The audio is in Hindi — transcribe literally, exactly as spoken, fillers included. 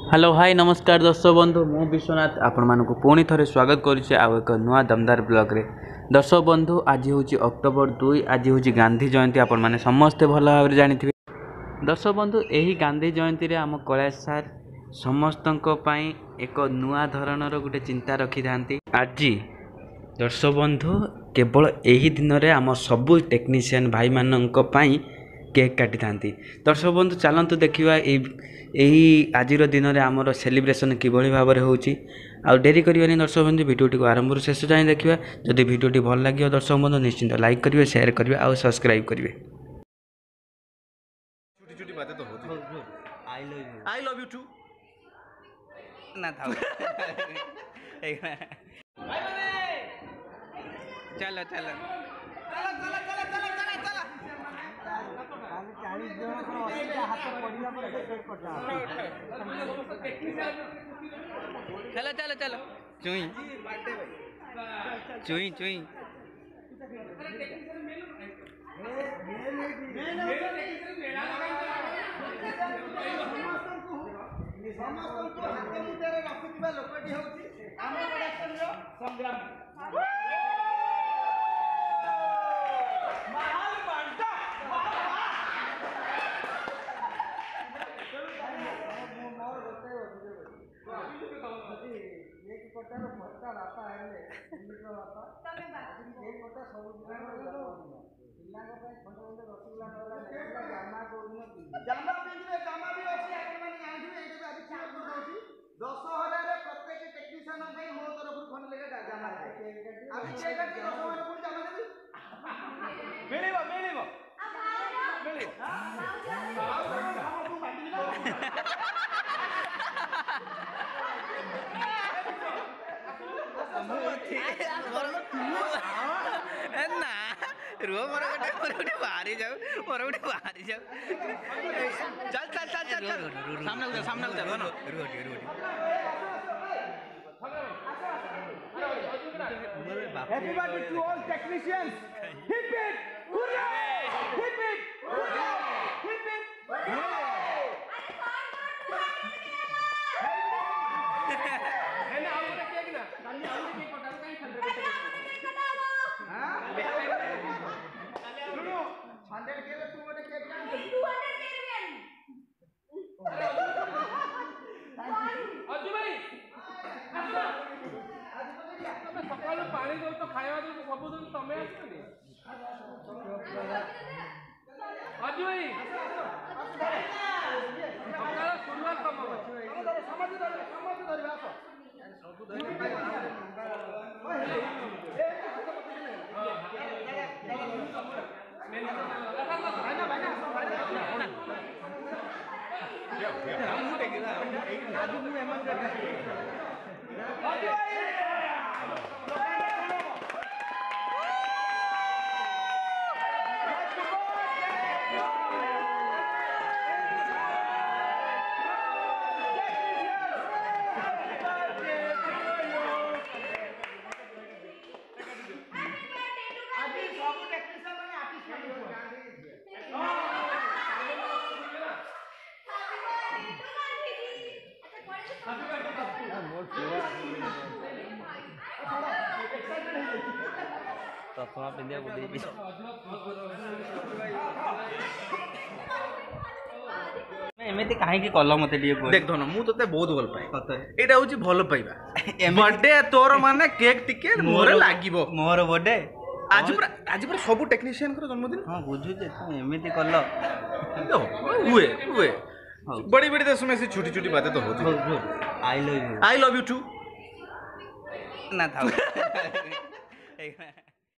हेलो हाय नमस्कार दर्शक बंधु मु विश्वनाथ आपण मानक पुणी थे स्वागत करुचे आउ एक नुआ दमदार ब्लॉग रे। दर्शक बंधु आज हूँ अक्टोबर दुई आज हूँ गांधी जयंती आपण मैंने समस्ते भल भाव जानी। दर्शक बंधु यही गांधी जयंती रे आम कैलाश सार समस्त एक नुआ धरणर गोटे चिंता रखी था। आज दर्शक बंधु केवल यही दिन में आम सबू टेक्नीशियन भाई मानक पई केक काटी था। दर्शक बंधु चलतु देखा यही आज दिन में आमर सेलिब्रेशन किभली भाव में होची। आ डेरी करवानी दर्शक बंधु वीडियोटी को आरंभ शेष जाए देखा। जदि वीडियोटी भल लगे दर्शक बंधु निश्चिंत लाइक करेंगे, शेयर करेंगे और सब्सक्राइब करेंगे। छोटी छोटी बातें तो होती हैं। I love you I love you too ना था। चलो चलो चलो चलो चलो चुई चुई चुई ना रुह मोर गोटे मोर गोटे बाहरी जाऊ मोर गोटे बाहरी जाऊ चल चल चल चल सामने उधर सामने उधर रुह रुह रुह Everybody to all technicians, hip it, hooray! Hip it, hooray! Hip it, hooray! मैंने आप लोग क्या किया? कल आप लोग एक पटाखा कहीं खंडर करते हैं। हाँ? सुनो, खंडर के लिए तू वो क्या किया? two hundred अजी भाई सकाल पानी दो तो खाया दो तो सब दो तमे आसनी अजी भाई सकाल शुरुआत कम समझ समझ समझ धरबा आसो सब धरि चश्मा पिंधिया को देवी एमती कहीं कल मत देख धन मु तते बहुत भल पाए एटा होची भल पाइबा बर्थडे तोर माने केक टिके मोर लागिवो मोर बर्थडे आज पूरा आज पूरा सब टेक्नीशियन को जन्मदिन। हां बुझु जे एमती कल हुए हुए बड़ी बड़ी देश में से छोटी छोटी बातें तो होती हैं। I love you I love you too ना था।